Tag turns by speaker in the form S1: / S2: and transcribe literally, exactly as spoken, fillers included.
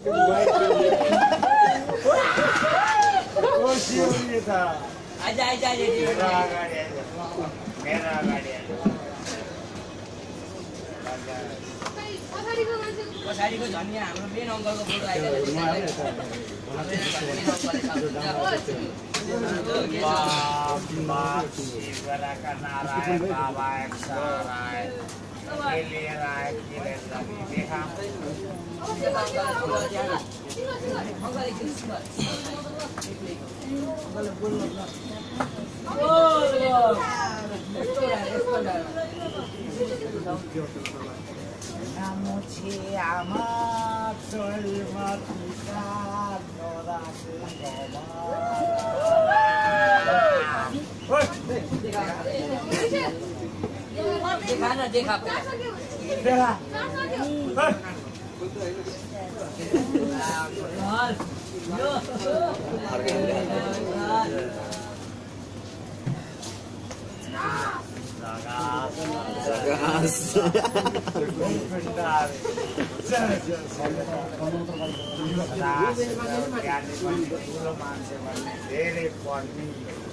S1: आजा आजा
S2: मेरा गाड़ी मेरा गाड़ी
S1: पछाडिको झन्या हाम्रो मेन अङ्कलको फोटो आइरहेको छ शिवराका नारायण बाबा राय केले राय केले देखा Namo Chiyama Tolma Tika Nora देखा ना देखा देखा धेरै पर्ने